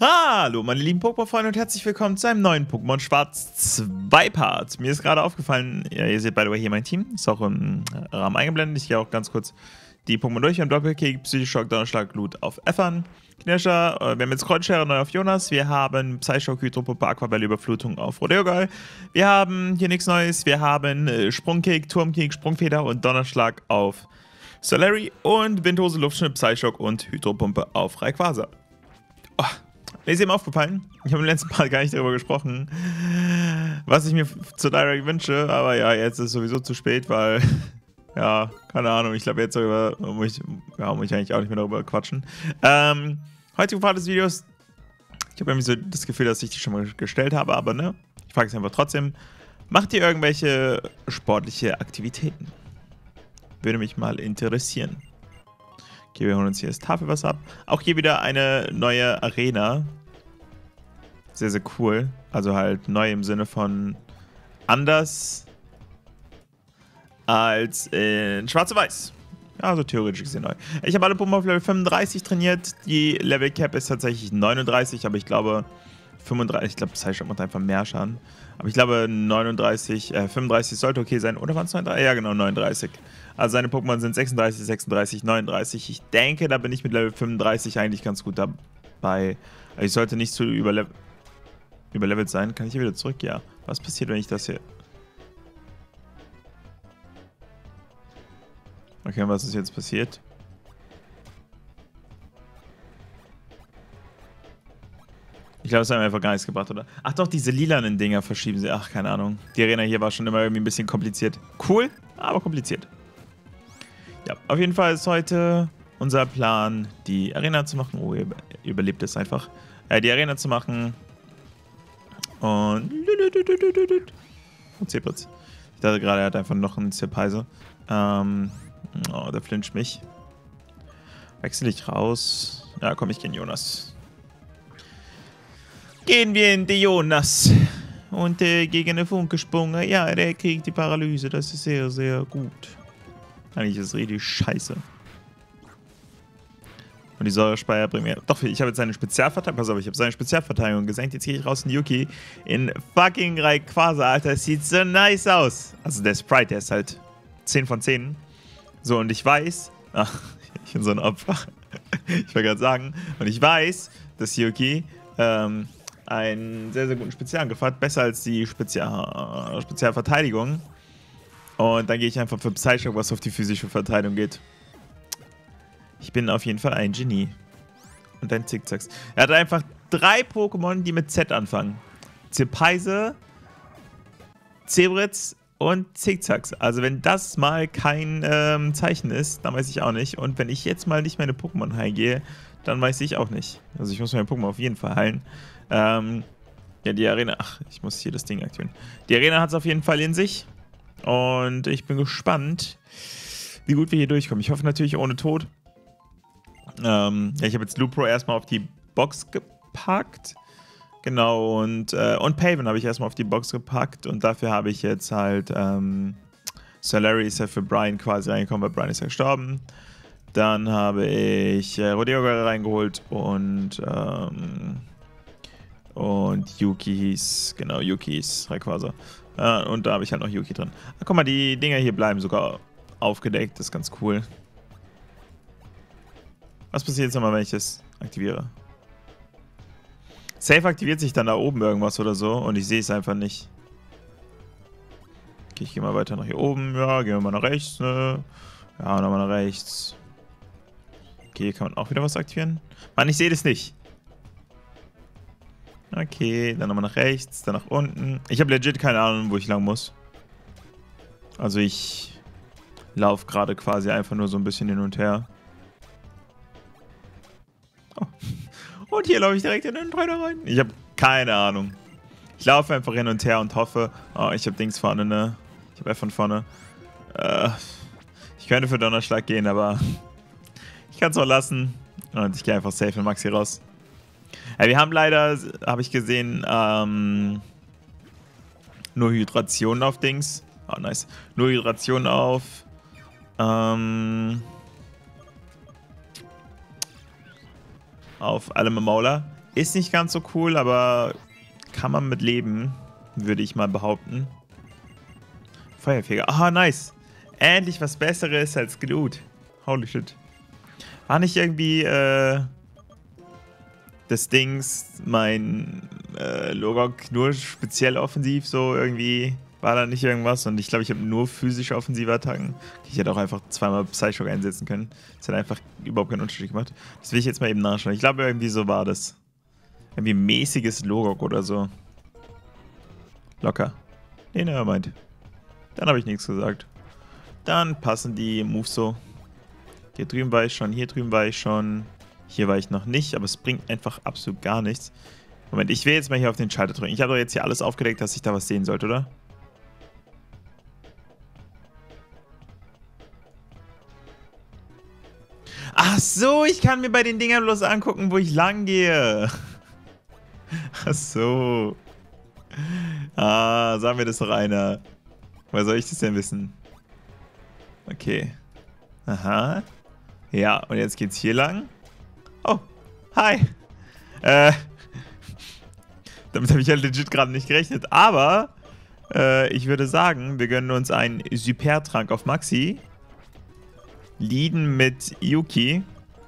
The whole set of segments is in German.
Hallo meine lieben Pokémon-Freunde und herzlich willkommen zu einem neuen Pokémon Schwarz 2 Part. Mir ist gerade aufgefallen, ja, ihr seht by the way hier mein Team, ist auch im Rahmen eingeblendet. Ich gehe auch ganz kurz die Pokémon durch. Wir haben Doppelkick, Psychoschock, Donnerschlag, Glut auf Effern, Knirscher, wir haben jetzt Kreuzschere neu auf Jonas, wir haben Psyshock, Hydropumpe, Aquabelle, Überflutung auf Rodeogal. Wir haben hier nichts Neues, wir haben Sprungkick, Turmkick, Sprungfeder und Donnerschlag auf Solary und Windhose, Luftschnitt, Psyshock und Hydropumpe auf Rayquaza. Oh. Mir ist eben aufgefallen, ich habe im letzten Mal gar nicht darüber gesprochen, was ich mir zu Direct wünsche, aber ja, jetzt ist es sowieso zu spät, weil, ja, keine Ahnung, ich glaube jetzt darüber muss ich eigentlich auch nicht mehr darüber quatschen. Heutige Part des Videos, ich habe irgendwie so das Gefühl, dass ich die schon mal gestellt habe, aber ne, ich frage es einfach trotzdem, macht ihr irgendwelche sportliche Aktivitäten? Würde mich mal interessieren. Okay, wir holen uns hier das Tafelwasser ab. Auch hier wieder eine neue Arena. Sehr, sehr cool. Also halt neu im Sinne von anders als in Schwarz und Weiß. Ja, also theoretisch gesehen neu. Ich habe alle Pokémon auf Level 35 trainiert. Die Level Cap ist tatsächlich 39, aber ich glaube 35, ich glaube Psyshock macht einfach mehr Schaden. Aber ich glaube 35 sollte okay sein. Oder waren es 39? Ja, genau, 39. Also seine Pokémon sind 36, 36, 39. Ich denke, da bin ich mit Level 35 eigentlich ganz gut dabei. Also ich sollte nicht zu überlevelt sein. Kann ich hier wieder zurück? Ja. Was passiert, wenn ich das hier... Okay, und was ist jetzt passiert? Ich glaube, es hat mir einfach gar nichts gebracht, oder? Ach doch, diese lilanen Dinger verschieben sie. Ach, keine Ahnung. Die Arena hier war schon immer irgendwie ein bisschen kompliziert. Cool, aber kompliziert. Ja, auf jeden Fall ist heute unser Plan, die Arena zu machen. Oh, ihr überlebt es einfach. Die Arena zu machen. Und... C-Platz. Ich dachte gerade, er hat einfach noch einen Zirpeise. Oh, der flincht mich. Wechsel ich raus. Ja, komm, ich gehe in Jonas. Gehen wir in die Jonas. Und gegen eine Funke gesprungen. Ja, der kriegt die Paralyse. Das ist sehr, sehr gut. Eigentlich ist es richtig scheiße. Und die Säurespeier bringen mir... Doch, ich habe jetzt seine Spezialverteidigung... Pass auf, ich habe seine Spezialverteidigung gesenkt. Jetzt gehe ich raus in Yuki. In fucking Rayquaza, Alter. Das sieht so nice aus. Also der Sprite, der ist halt 10 von 10. So, und ich weiß... Ach, ich bin so ein Opfer. Ich wollte gerade sagen. Und ich weiß, dass Yuki einen sehr, sehr guten Spezialangriff hat. Besser als die Spezialverteidigung. Und dann gehe ich einfach für Psyshock, was auf die physische Verteidigung geht. Ich bin auf jeden Fall ein Genie. Und ein Zickzacks. Er hat einfach 3 Pokémon, die mit Z anfangen. Zirpeise, Zebritz und Zickzacks. Also wenn das mal kein Zeichen ist, dann weiß ich auch nicht. Und wenn ich jetzt mal nicht meine Pokémon heimgehe, dann weiß ich auch nicht. Also ich muss meine Pokémon auf jeden Fall heilen. Ja, die Arena... Ach, ich muss hier das Ding aktivieren. Die Arena hat es auf jeden Fall in sich. Und ich bin gespannt, wie gut wir hier durchkommen. Ich hoffe natürlich ohne Tod. Ja, ich habe jetzt Lupro erstmal auf die Box gepackt. Genau, und Paven habe ich erstmal auf die Box gepackt. Und dafür habe ich jetzt halt Solary ist ja für Brian quasi reingekommen, weil Brian ist ja gestorben. Dann habe ich Rodeogal reingeholt und Yuki hieß, genau, Yuki hieß Rayquaza. Und da habe ich halt noch Yuki drin. Ah, guck mal, die Dinger hier bleiben sogar aufgedeckt. Das ist ganz cool. Was passiert jetzt nochmal, wenn ich das aktiviere? Safe aktiviert sich dann da oben irgendwas oder so und ich sehe es einfach nicht. Okay, ich gehe mal weiter nach hier oben. Ja, gehen wir mal nach rechts. Ne? Ja, nochmal nach rechts. Okay, hier kann man auch wieder was aktivieren. Mann, ich sehe das nicht. Okay, dann nochmal nach rechts, dann nach unten. Ich habe legit keine Ahnung, wo ich lang muss. Also ich laufe gerade quasi einfach nur so ein bisschen hin und her. Oh. Und hier laufe ich direkt in den Trainer rein. Ich habe keine Ahnung. Ich laufe einfach hin und her und hoffe... Oh, ich habe Dings vorne, ne? Ich habe F von vorne. Ich könnte für Donnerschlag gehen, aber... Ich kann es auch lassen. Und ich gehe einfach safe in Maxi raus. Ja, wir haben leider, habe ich gesehen, nur Hydration auf Dings. Oh, nice. Nur Hydration auf Alamamaula. Ist nicht ganz so cool, aber kann man mit leben, würde ich mal behaupten. Feuerfeger. Ah, nice. Endlich was Besseres als Glut. Holy shit. War nicht irgendwie des Dings mein Logok nur speziell offensiv so irgendwie? War da nicht irgendwas? Und ich glaube, ich habe nur physische offensive Attacken. Ich hätte auch einfach zweimal Psyshock einsetzen können. Das hat einfach überhaupt keinen Unterschied gemacht. Das will ich jetzt mal eben nachschauen. Ich glaube, irgendwie so war das. Irgendwie mäßiges Logok oder so. Locker. Nee, nevermind. Dann habe ich nichts gesagt. Dann passen die Moves so. Hier drüben war ich schon, hier drüben war ich schon. Hier war ich noch nicht, aber es bringt einfach absolut gar nichts. Moment, ich will jetzt mal hier auf den Schalter drücken. Ich habe doch jetzt hier alles aufgedeckt, dass ich da was sehen sollte, oder? Ach so, ich kann mir bei den Dingern bloß angucken, wo ich lang gehe. Ach so. Ah, sag mir das doch einer. Woher soll ich das denn wissen? Okay. Aha. Ja, und jetzt geht's hier lang. Oh, hi. Damit habe ich ja legit gerade nicht gerechnet. Aber ich würde sagen, wir gönnen uns einen Supertrank auf Maxi. Leaden mit Yuki.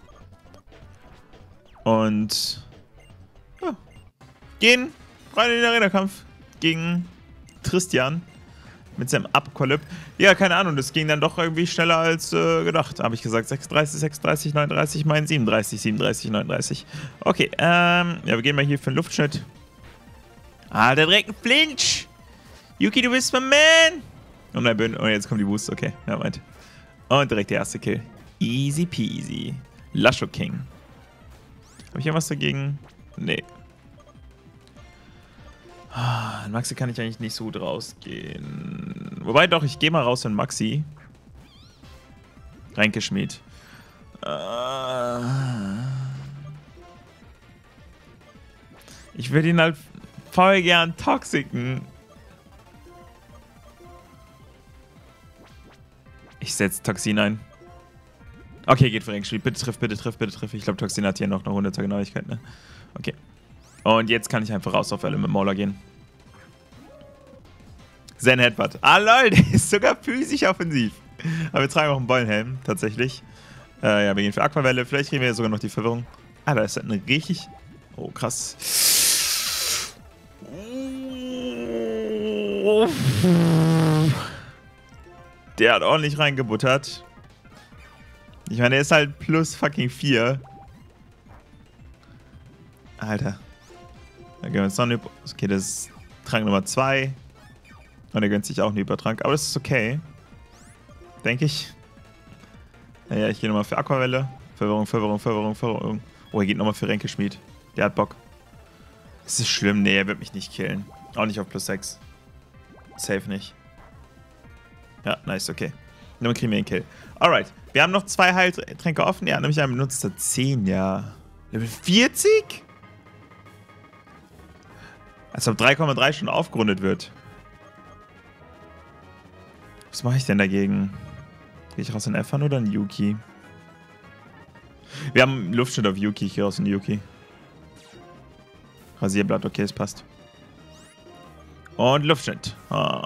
Und ja, gehen rein in den Arena-Kampf gegen Tristian mit seinem Apokalyp. Ja, keine Ahnung, das ging dann doch irgendwie schneller als gedacht. Habe ich gesagt, 36, 36, 39, ich meine 37, 37, 39. Okay, ja, wir gehen mal hier für einen Luftschnitt. Ah, der direkt ein Flinch. Yuki, du bist mein Man. Und jetzt kommt die Boost, okay, ja, meint. Und direkt der erste Kill. Easy peasy. Lasho King. Habe ich irgendwas dagegen? Nee. In Maxi kann ich eigentlich nicht so gut rausgehen. Wobei doch, ich gehe mal raus in Maxi. Reinkeschmied. Ich würde ihn halt voll gern toxiken. Ich setze Toxin ein. Okay, geht für Reinkeschmied. Bitte triff, bitte triff, bitte triff. Ich glaube, Toxin hat hier noch eine 100er Genauigkeit, ne? Okay. Und jetzt kann ich einfach raus auf Element Mauler gehen. Zen Headbutt. Ah lol, der ist sogar physisch offensiv. Aber wir tragen auch einen Beulenhelm, tatsächlich. Ja, wir gehen für Aquavelle. Vielleicht kriegen wir ja sogar noch die Verwirrung. Ah, da ist eine richtig... Oh, krass. Der hat ordentlich reingebuttert. Ich meine, der ist halt plus fucking 4. Alter. Da gehen wir jetzt noch eine... Okay, das ist Trank Nummer 2. Und er gönnt sich auch einen Übertrank. Aber das ist okay. Denke ich. Naja, ich gehe nochmal für Aquavelle. Verwirrung, Verwirrung, Verwirrung, Verwirrung. Oh, er geht nochmal für Ränkeschmied. Der hat Bock. Das ist schlimm. Nee, er wird mich nicht killen. Auch nicht auf plus 6. Safe nicht. Ja, nice, okay. Dann kriegen wir den Kill. Alright. Wir haben noch 2 Heiltränke offen. Ja, nämlich einen benutzt 10, ja. Level 40? Als ob 3,3 schon aufgerundet wird. Was mache ich denn dagegen? Gehe ich raus in Efan oder in Yuki? Wir haben Luftschnitt auf Yuki. Ich gehe raus in Yuki. Rasierblatt, okay, es passt. Und Luftschnitt.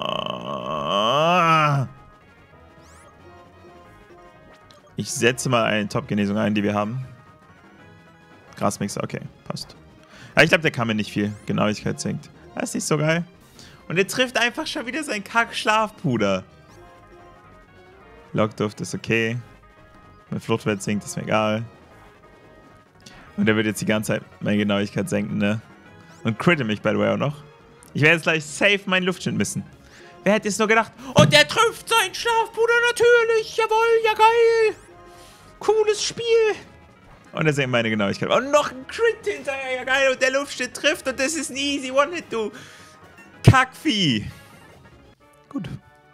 Ich setze mal eine Top-Genesung ein, die wir haben. Grasmixer, okay, passt. Ja, ich glaube, der kann mir nicht viel. Genauigkeit senkt. Das ist nicht so geil. Und er trifft einfach schon wieder sein Kack-Schlafpuder. Lockduft ist okay. Mein Fluchtwert sinkt, ist mir egal. Und er wird jetzt die ganze Zeit meine Genauigkeit senken, ne? Und critte mich, by the way, auch noch. Ich werde jetzt gleich safe meinen Luftschnitt missen. Wer hätte es nur gedacht? Und der trifft seinen Schlafpuder natürlich. Jawohl, ja geil. Cooles Spiel. Und er senkt meine Genauigkeit. Und noch ein Crit hinterher, ja geil. Und der Luftschnitt trifft und das ist ein easy One-Hit, du Kackvieh. Gut.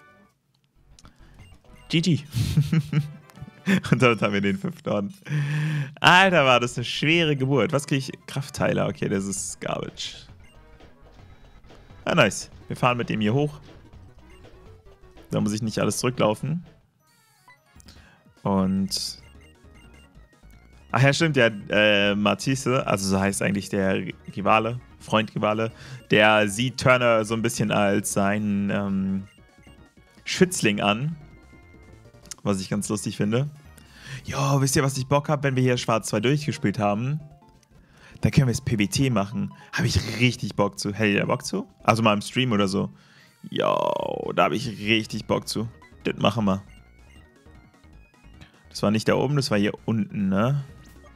GG. Und damit haben wir den 5. Orden. Alter, war das eine schwere Geburt. Was kriege ich? Kraftteiler. Okay, das ist Garbage. Ah, nice. Wir fahren mit dem hier hoch. Da muss ich nicht alles zurücklaufen. Und Ach ja, stimmt, ja, Matisse, also so heißt eigentlich der Rivale, Freund-Rivale, der sieht Turner so ein bisschen als seinen Schützling an, was ich ganz lustig finde. Jo, wisst ihr, was ich Bock habe, wenn wir hier Schwarz 2 durchgespielt haben? Da können wir das PBT machen. Habe ich richtig Bock zu. Hättet ihr Bock zu? Also mal im Stream oder so. Jo, da habe ich richtig Bock zu. Das machen wir. Das war nicht da oben, das war hier unten, ne?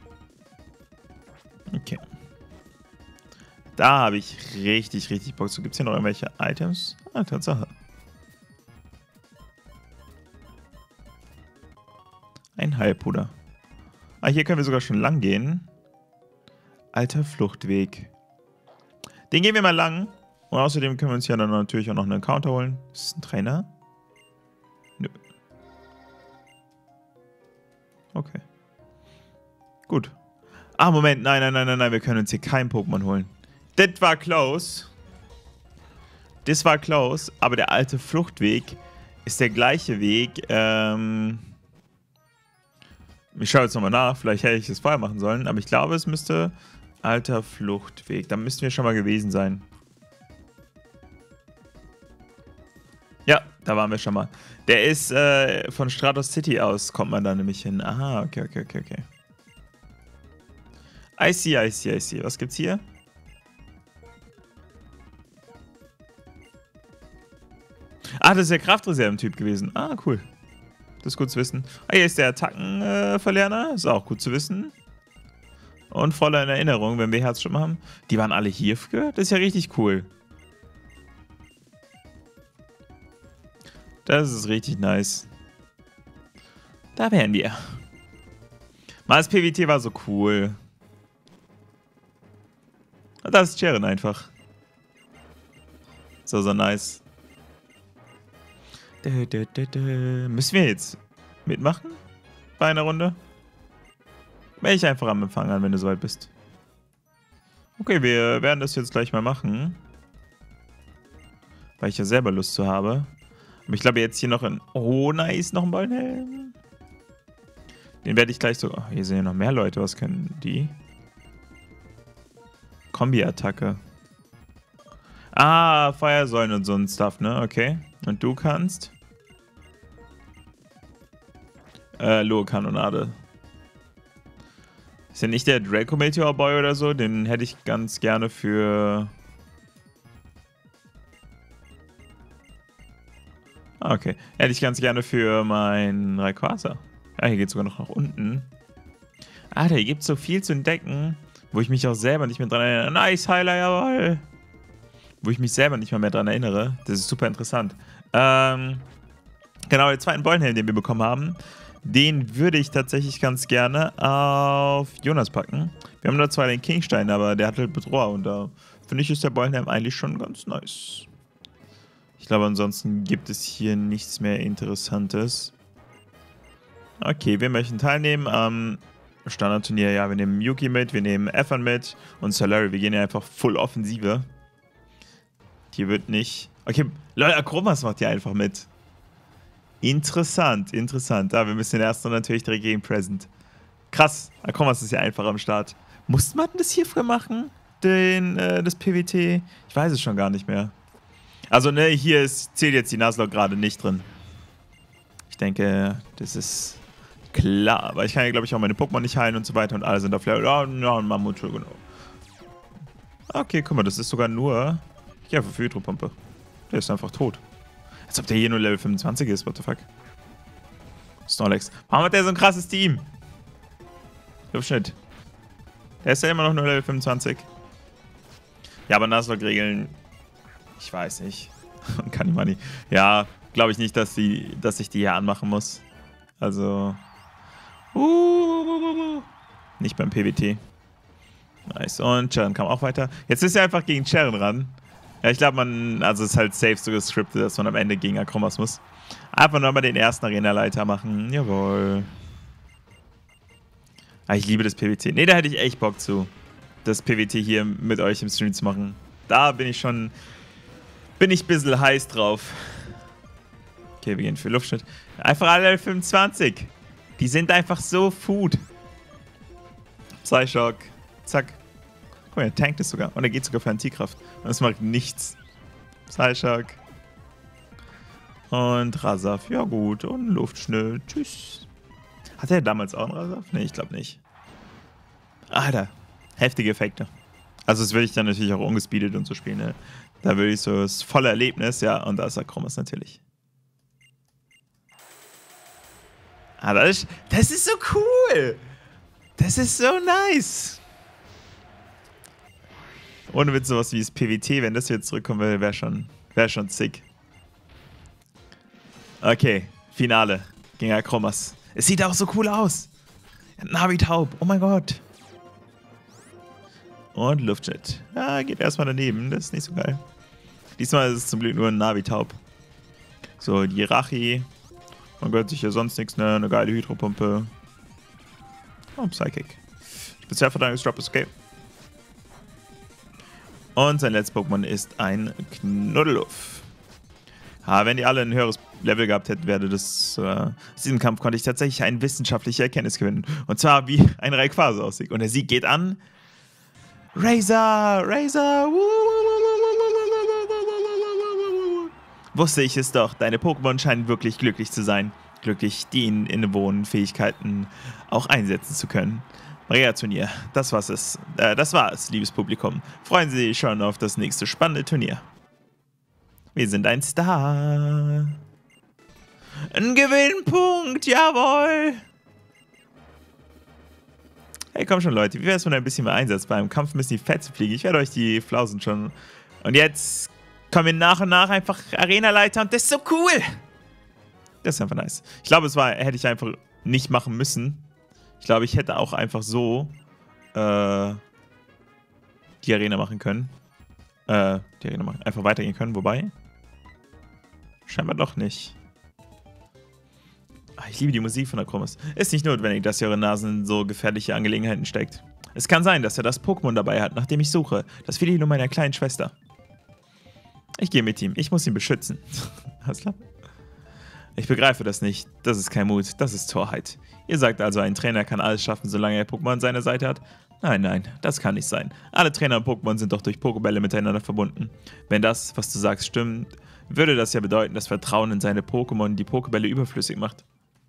Okay. Da habe ich richtig Bock zu. Gibt es hier noch irgendwelche Items? Ah, Tatsache. Ein Heilpuder. Ah, hier können wir sogar schon lang gehen. Alter Fluchtweg. Den gehen wir mal lang. Und außerdem können wir uns ja dann natürlich auch noch einen Encounter holen. Ist das ein Trainer? Nö. Okay. Gut. Ah, Moment. Nein. Wir können uns hier kein Pokémon holen. Das war close. Das war close. Aber der alte Fluchtweg ist der gleiche Weg. Ich schaue jetzt nochmal nach. Vielleicht hätte ich das vorher machen sollen. Aber ich glaube, es müsste alter Fluchtweg. Da müssten wir schon mal gewesen sein. Ja, da waren wir schon mal. Der ist von Stratos City aus, kommt man da nämlich hin. Aha, okay. I see. Was gibt's hier? Ah, das ist der Kraftreserven-Typ gewesen. Ah, cool. Das ist gut zu wissen. Ah, hier ist der Attackenverlerner. Ist auch gut zu wissen. Und voller in Erinnerung, wenn wir Herzstimmen haben. Die waren alle hierfür? Das ist ja richtig cool. Das ist richtig nice. Da wären wir. Mal das PVT war so cool. Das ist Cheren einfach. So nice. Müssen wir jetzt mitmachen? Bei einer Runde? Melde ich einfach am Empfang an, wenn du soweit bist. Okay, wir werden das jetzt gleich mal machen. Weil ich ja selber Lust zu habe. Aber ich glaube jetzt hier noch ein... Oh, nice, noch ein Ballenhelm. Den werde ich gleich so... Oh, hier sind ja noch mehr Leute. Was können die? Kombi-Attacke. Ah, Feuersäulen und so ein Stuff, ne? Okay. Und du kannst? Lohe-Kanonade. Ist ja nicht der Draco Meteor Boy oder so? Den hätte ich ganz gerne für... Ah, okay. Hätte ich ganz gerne für mein Rayquaza. Ah, hier geht es sogar noch nach unten. Ah, da gibt es so viel zu entdecken, wo ich mich auch selber nicht mehr dran erinnere. Nice, Heiler, jawohl! Wo ich mich selber nicht mehr dran erinnere. Das ist super interessant. Genau, den zweiten Bollenhelm, den wir bekommen haben, den würde ich tatsächlich ganz gerne auf Jonas packen. Wir haben nur zwar den Kingstein, aber der hat halt Bedroher und da finde ich, ist der Bollenhelm eigentlich schon ganz nice. Ich glaube, ansonsten gibt es hier nichts mehr Interessantes. Okay, wir möchten teilnehmen am Standardturnier. Ja, wir nehmen Yuki mit, wir nehmen Evan mit und Solari. Wir gehen ja einfach full Offensive. Hier wird nicht... Okay, Leute, Akromas macht hier einfach mit. Interessant. Ah, wir müssen den ersten natürlich direkt gegen Present. Krass, Akromas ist ja einfach am Start. Muss man das hierfür machen? Das PWT? Ich weiß es schon gar nicht mehr. Also, ne, hier zählt jetzt die Nuzlocke gerade nicht drin. Ich denke, das ist klar. Aber ich kann ja, glaube ich, auch meine Pokémon nicht heilen und so weiter und alle sind auf Level. Oh, no, Mammut, genau. Okay, guck mal, das ist sogar nur... Ja, für Hydropumpe. Der ist einfach tot. Als ob der hier nur Level 25 ist, what the fuck. Snorlax. Warum hat der so ein krasses Team? Luftschnitt. Der ist ja immer noch nur Level 25. Ja, aber Nuzlocke-Regeln... Ich weiß nicht. Kanimani. Ja, glaube ich nicht, dass ich die hier anmachen muss. Also... Nicht beim PWT. Nice. Und Cheren kam auch weiter. Jetzt ist er einfach gegen Cheren ran. Ja, ich glaube, also es ist halt safe so gescriptet, dass man am Ende gegen Akromas muss. Einfach nur mal den ersten Arena-Leiter machen. Jawohl. Ah, ich liebe das PWT. Ne, da hätte ich echt Bock zu, das PWT hier mit euch im Stream zu machen. Da bin ich ein bisschen heiß drauf. Okay, wir gehen für Luftschnitt. Einfach alle Level 25. Die sind einfach so food. Psyshock. Zack. Guck mal, er tankt es sogar. Und er geht sogar für Antikraft. Und es macht nichts. Psyshock. Und Rasaf. Ja gut. Und Luftschnell. Tschüss. Hatte er damals auch einen Rasaf? Ne, ich glaube nicht. Alter. Heftige Effekte. Also das würde ich dann natürlich auch ungespeedet und so spielen. Ne? Da würde ich so das volle Erlebnis. Ja, und da ist Akromas natürlich. Ah, das ist so cool. Das ist so nice. Ohne Witz, sowas wie das PWT, wenn das jetzt zurückkommen will, wäre schon sick. Okay, Finale gegen Akromas. Es sieht auch so cool aus. Navi taub, oh mein Gott. Und Luftjet. Ja, geht erstmal daneben, das ist nicht so geil. Diesmal ist es zum Glück nur ein Navi taub. So, die Rachi. Man gehört sich ja sonst nichts, ne? Eine geile Hydropumpe. Oh, Psychic. Spezialverteidigungsdrop ist okay. Und sein letztes Pokémon ist ein Knuddeluff. Wenn die alle ein höheres Level gehabt hätten, wäre das... aus diesem Kampf konnte ich tatsächlich eine wissenschaftliche Erkenntnis gewinnen. Und zwar, wie ein Rayquaza aussieht. Und der Sieg geht an... Razor! Razor! Wusste ich es doch, deine Pokémon scheinen wirklich glücklich zu sein. Glücklich, die ihnen innewohnenden Fähigkeiten auch einsetzen zu können. Maria-Turnier, das war's liebes Publikum. Freuen Sie sich schon auf das nächste spannende Turnier. Wir sind ein Star. Ein Gewinnpunkt, jawohl! Hey, komm schon, Leute, wie wär's mit ein bisschen mehr Einsatz beim Kampf müssen die Fett zu fliegen? Ich werde euch die Flausen schon... Und jetzt kommen wir nach und nach einfach Arena-Leiter und das ist so cool! Das ist einfach nice. Ich glaube, hätte ich einfach nicht machen müssen. Ich glaube, ich hätte auch einfach so die Arena machen können. Einfach weitergehen können, wobei... Scheinbar doch nicht. Ich liebe die Musik von Akromas. Ist nicht notwendig, dass ihre Nasen in so gefährliche Angelegenheiten steckt. Es kann sein, dass er das Pokémon dabei hat, nach dem ich suche. Das Filino meiner kleinen Schwester. Ich gehe mit ihm. Ich muss ihn beschützen. Alles klar? Ich begreife das nicht. Das ist kein Mut. Das ist Torheit. Ihr sagt also, ein Trainer kann alles schaffen, solange er Pokémon an seiner Seite hat? Nein, nein. Das kann nicht sein. Alle Trainer und Pokémon sind doch durch Pokébälle miteinander verbunden. Wenn das, was du sagst, stimmt, würde das ja bedeuten, dass Vertrauen in seine Pokémon die Pokébälle überflüssig macht.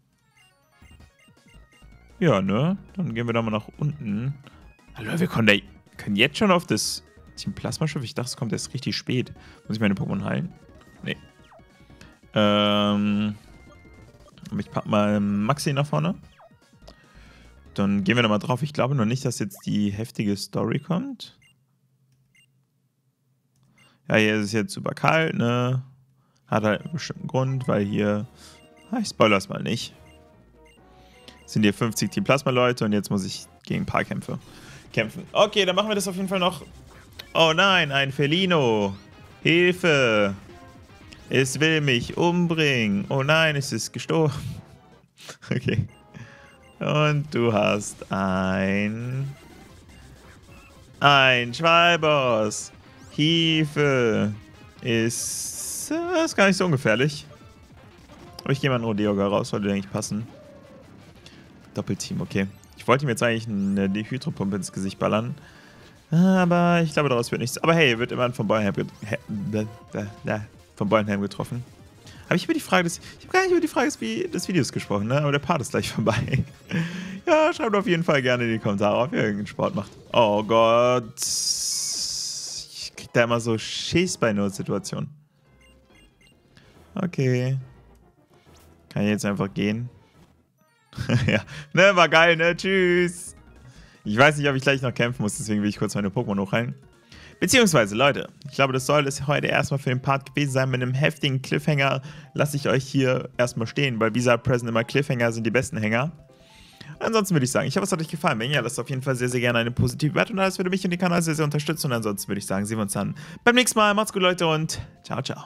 Ja, ne? Dann gehen wir da mal nach unten. Hallo, wir können jetzt schon auf das Team Plasmaschiff. Ich dachte, es kommt erst richtig spät. Muss ich meine Pokémon heilen? Nee. Ich pack mal Maxi nach vorne. Dann gehen wir da mal drauf. Ich glaube noch nicht, dass jetzt die heftige Story kommt. Ja, hier ist es jetzt super kalt, ne? Hat halt einen bestimmten Grund, weil hier... Ich spoilere es mal nicht. Sind hier 50 Team Plasma-Leute und jetzt muss ich gegen ein paar kämpfen. Okay, dann machen wir das auf jeden Fall noch. Oh nein, ein Felino. Hilfe. Es will mich umbringen. Oh nein, es ist gestorben. Okay. Und du hast ein Schwalboss. Hilfe. Ist gar nicht so ungefährlich. Aber ich gehe mal einen Rodeoga raus, sollte eigentlich passen. Doppelteam, okay. Ich wollte ihm jetzt eigentlich die Hydropumpe ins Gesicht ballern. Aber ich glaube, daraus wird nichts. Aber hey, wird immerhin von Beulenhelm getroffen. Habe ich gar nicht über die Frage des Videos gesprochen, ne? Aber der Part ist gleich vorbei. Ja, schreibt auf jeden Fall gerne in die Kommentare, ob ihr irgendeinen Sport macht. Oh Gott. Ich krieg da immer so Schiss bei Notsituationen. Okay. Kann ich jetzt einfach gehen? Ja, ne, war geil, ne? Tschüss. Ich weiß nicht, ob ich gleich noch kämpfen muss, deswegen will ich kurz meine Pokémon hochheilen. Beziehungsweise, Leute, ich glaube, das soll es heute erstmal für den Part gewesen sein. Mit einem heftigen Cliffhanger lasse ich euch hier erstmal stehen, weil wie gesagt, Present immer Cliffhanger sind die besten Hänger. Ansonsten würde ich sagen, ich hoffe, es hat euch gefallen. Wenn ja, lasst auf jeden Fall sehr, sehr gerne eine positive Bewertung da. Das würde mich und den Kanal sehr, sehr unterstützen. Und ansonsten würde ich sagen, sehen wir uns dann beim nächsten Mal. Macht's gut, Leute, und ciao, ciao.